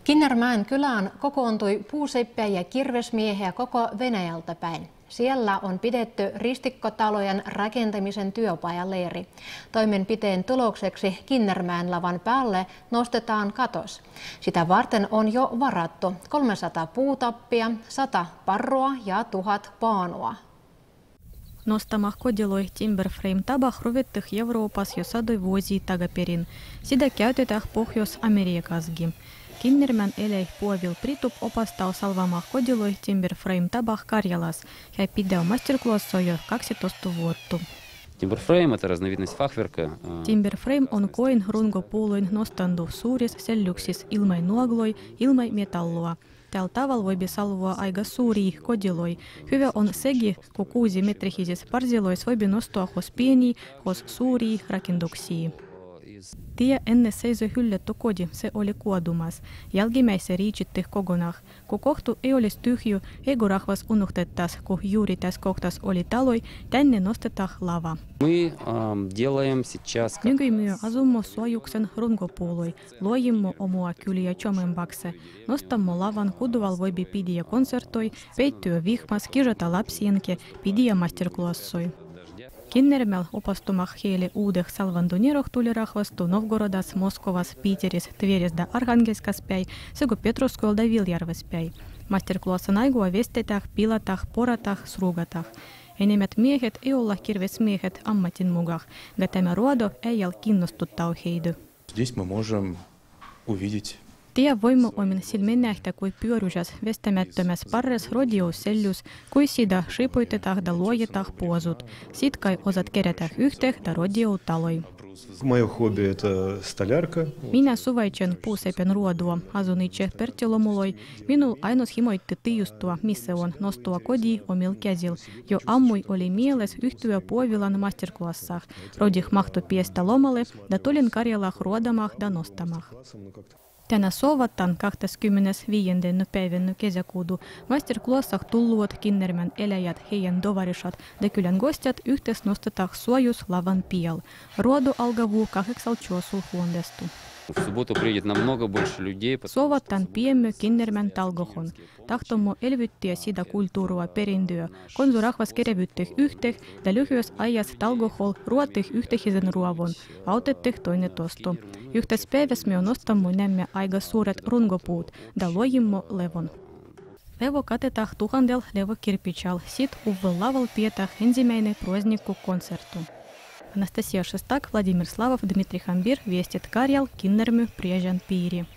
Kinnermäen kylään kokoontui puuseppiä ja kirvesmiehiä koko Venäjältä päin. Siellä on pidetty ristikkotalojen rakentamisen työpajaleiri. Toimenpiteen tulokseksi Kinnermäen lavan päälle nostetaan katos. Sitä varten on jo varattu 300 puutappia, 100 parrua ja 1000 paanua. Nostamah kodiloi timberframe-tabah ruvettih Euroopas jo sadoi vuosia takaperin. Sitä käytetään Pohjois-Amerikassakin. Kinnermäen elei Puovil Pritup opastaa salvamah kodiloi timberframe-tabah Karjalas ja pidää masterclassoja 12 vuotta. Timberframe on koin runkopuoluin nostandu suuris sellyksis ilmai nuogloi, ilmai metallua. Tällä tavalla voi salvua aika suuria kodiloi. Hyvä on sekin, kun 6-metrihises parzilois voi nostaa hos pieniä, hos suuria rakennuksia. Tie ennen seisoi hylletty kodi, se oli kuodumas. Jälkimmäisessä riitsitti kokonaan. Kun kohtu ei olisi tyhjy, eikä rahvas unohtettas, kun juuri tässä kohtas oli taloi, tänne nostetaan lava. Nykyään asumme suojuksen runkopuolui, luojimme omua kyliä chomembakse. Nostamme lavan, kuduval voi pidiä konsertoi, peittyä vihmas, kirjoita lapsienke, pidiä masterclassoi. Kinnermäel opastumah heille uudeh salvandonieroh tuli rahvastu Novgorodas, Moskovas, Piteris, Tveris da Arhangelskas päin sekä Petroskoil da Viljärves päin. Masterclassan aigua vestetah, pilatah, poratah, srugatah. Enemmät miehet ei olla kirvesmiehet ammatin mukaan, ja tämä ruodo ei ole kiinnostuttaa heitä. Tie voimme omin silmin nähdä, kuin pyöryjäs vestämättömäs parres rodioussellys, kuin sitä shipoitetaan ja luojetaan puosut. Sit kai osat kerätä yhteen ja rodiouttaloi. Minä suvaitsen puusepen ruodua, asun itse Pertilomuloi. Minul ainut himoitti tiiustua, missä on nostua kodi omil käsil. Jo ammui oli mieles yhtyä Puovilan masterclassah. Rodih mahtu piestä lomalle, ja tulin Karjalah ruodamah ja nostamah. Tänä sovataan 25. päivän kesäkuuta masterclassah tulluot Kinnermäen eläjät, heidän tovarisat ja kylän gostjat yhteis nostetaan suojus lavan pial. Ruodo algavuu 8 huoneesta. Sovataan piemme Kinnermäen talgohon. Tahtomme elvyttää sitä kulttuuria perintöä, konsu rahvas kerävyttih yhteen ja lyhyessä ajassa talgohol ruotih yhteisen ruovon, autettih toinen tosto. Yhteis päivässä me nostamme nämä aika suuret runkopuut ja luojimme levon. Levo katetaan 1000 levokirpichal, sit uvel laval pidetään ensimmäinen prazdnikku-konserttu. Anastasia Шестак, Владимир Славов, Дмитрий Хамбир, Вестит Карьял, Киннермю, Прежан Пири.